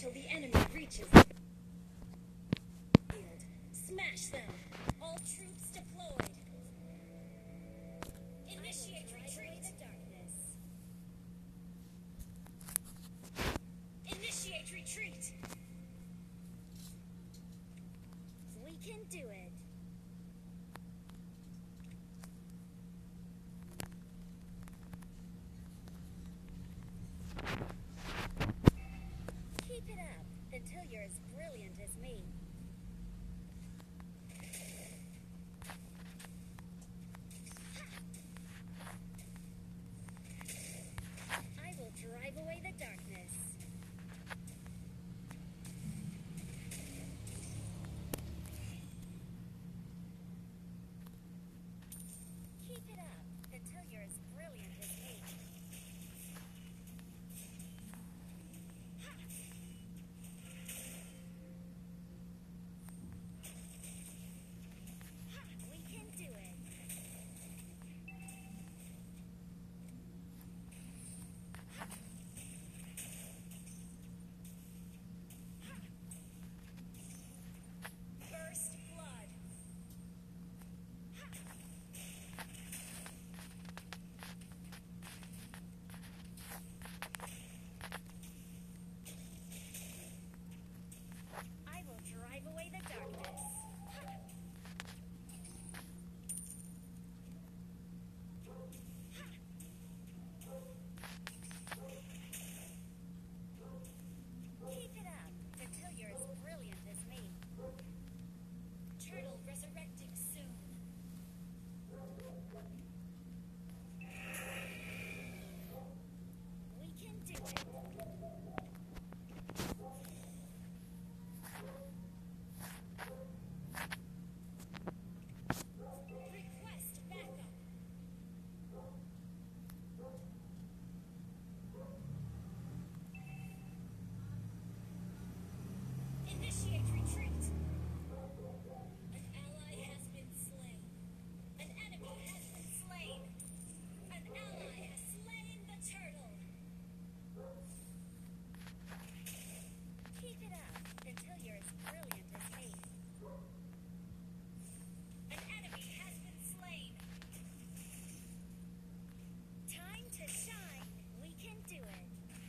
until the enemy reaches the field. Smash them! All troops deployed! Initiate retreat! The darkness. Initiate retreat! We can do it. Keep it up until you're as brilliant as me. I will drive away the darkness. Keep it up until you're as brilliant as me. We can do it. First blood. I will drive away the darkness. Keep it up until you're as brilliant as me. Turtle resurrecting soon. We can do it. Request backup. Initiate retreat. An ally has been slain. An enemy has been slain. An ally has slain the turtle. Keep it up until you're as brilliant as me. An enemy has been slain. Time to shine. We can do it.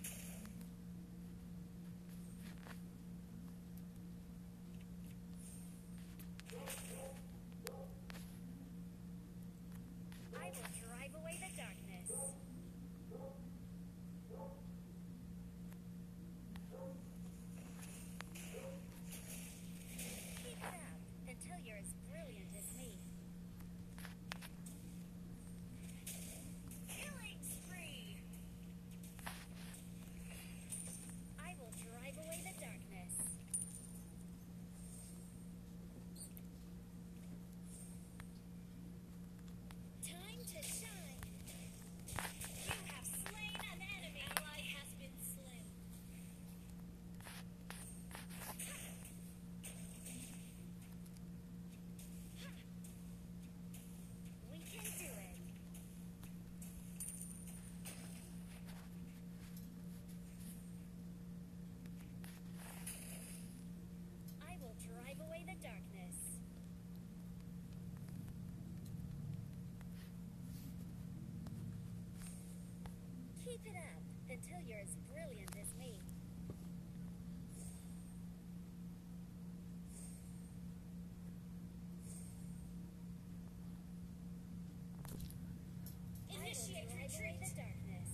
I will drive away the darkness. Keep it up until you're as brilliant as me. Killing spree! I will drive away the darkness. Time to shine. You have slain an enemy. Ally has been slain. We can do it. I will drive away the darkness. Keep it up until you're as brilliant as me. Initiate retreat. The darkness.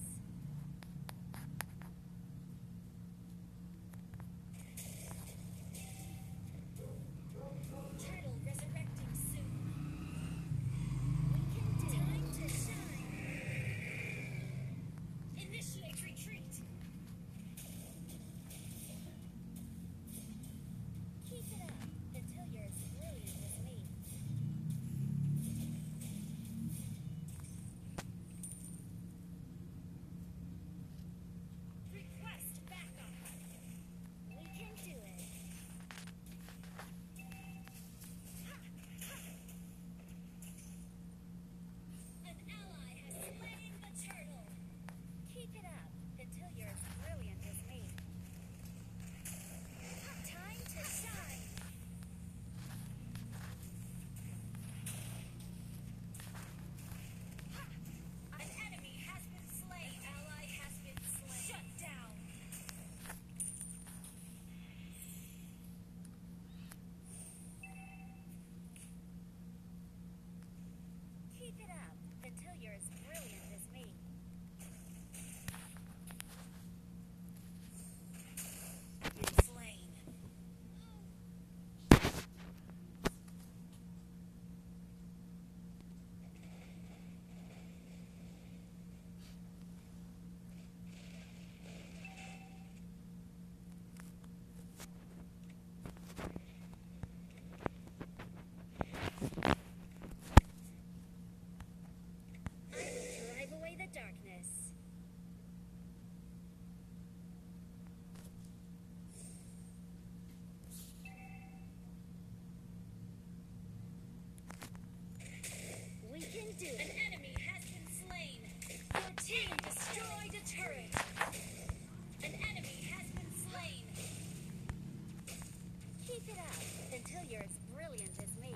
Turtle resurrecting soon. We can do it. Time to shine. Initiate retreat. Keep it up until you're as brilliant as me. do it. An enemy has been slain. Your team destroyed a turret. An enemy has been slain. Keep it up until you're as brilliant as me.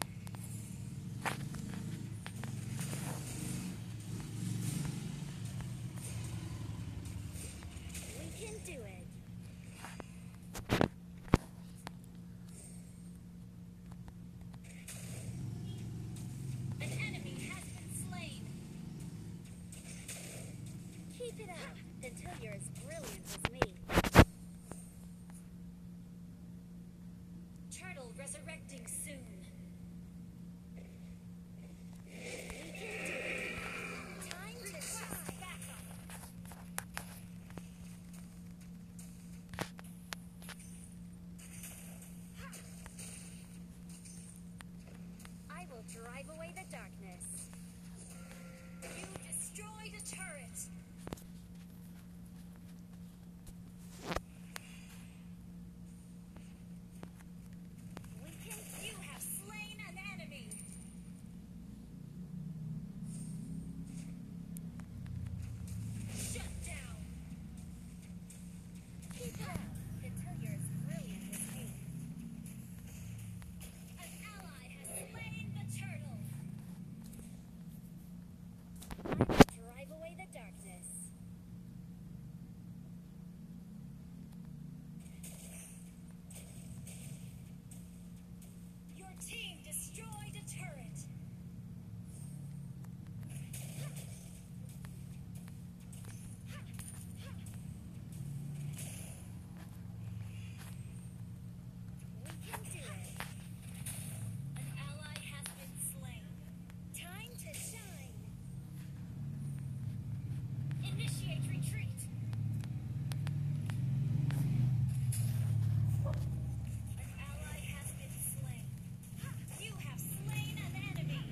We can do it. An enemy has been slain. Keep it up until you're as brilliant as me. Turtle resurrecting soon. We can do it. Time to shine. Back up. I will drive away the darkness. You destroyed a turret. You have slain an enemy. Shut down. Keep it up until you're as brilliant as me. An ally has slain the turtle. I will drive away the darkness. Your team destroyed a turret. We can do it. An ally has been slain. Time to shine. Initiate retreat. An ally has been slain. You have slain an enemy.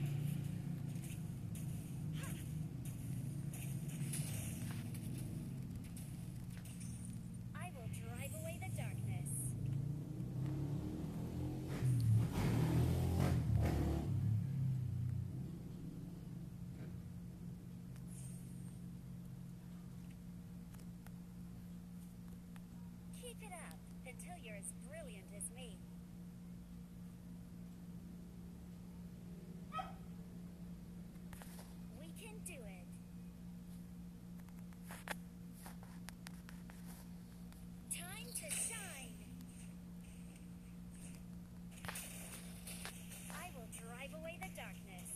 I will drive away the darkness. Keep it up until you're as brilliant as me. We can do it. Time to shine. I will drive away the darkness.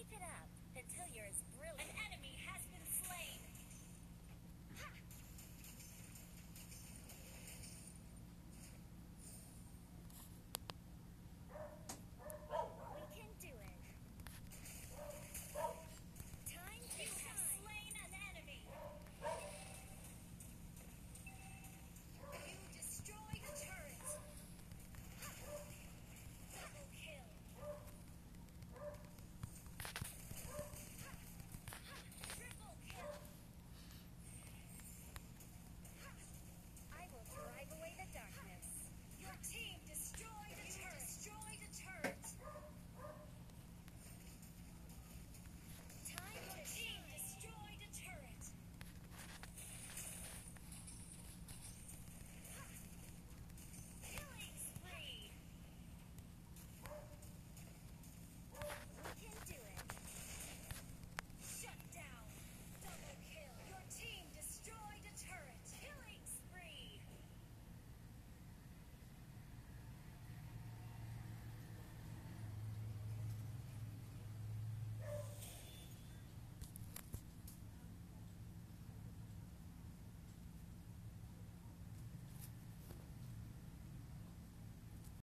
Keep it up.